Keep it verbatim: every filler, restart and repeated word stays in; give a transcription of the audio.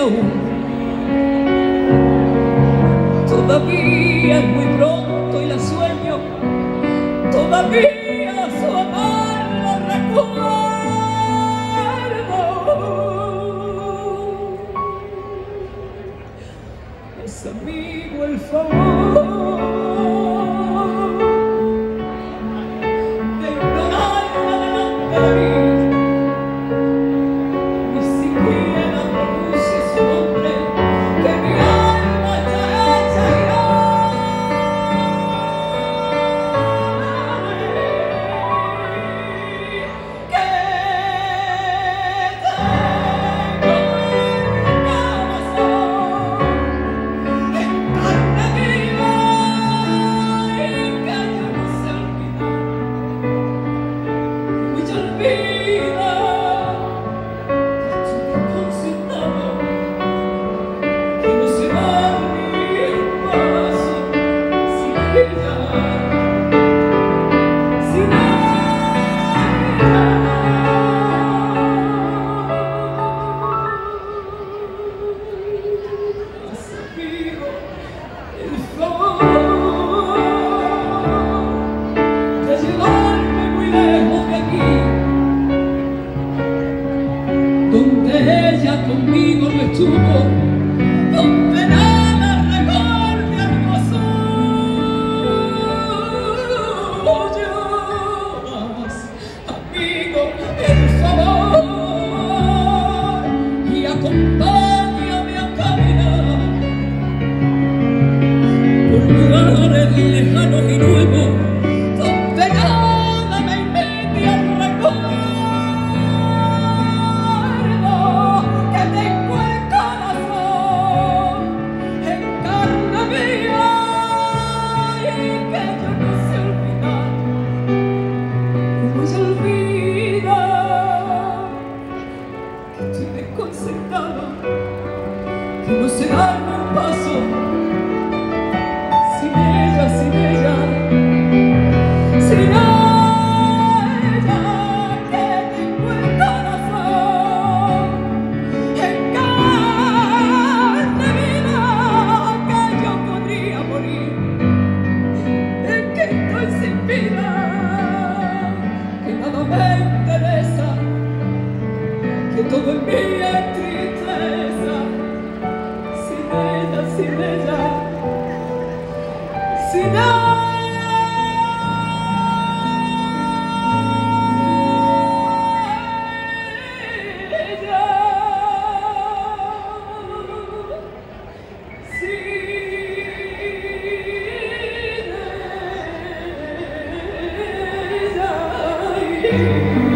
aún. Todavía es muy pronto y la sueño, todavía su amor lo recuerdo. Es amigo el favor de ignorarme delante de mí. Ni siquiera pronuncie su nombre, que mi alma está hecha y donde ella conmigo no estuvo, donde nada recorde hermosuras. Amigo, el favor, y acompáñame a caminar por lugares lejanos y nuevos, donde nada me impide al recuerdo. Que no se darme un paso sin ella, sin ella, sin ella, que tengo el corazón en carne viva, que yo podría morir, es que estoy sin vida, que nada me interesa, que todo en mí es tristeza. Sin ella, sin ella, sin ella, sin ella.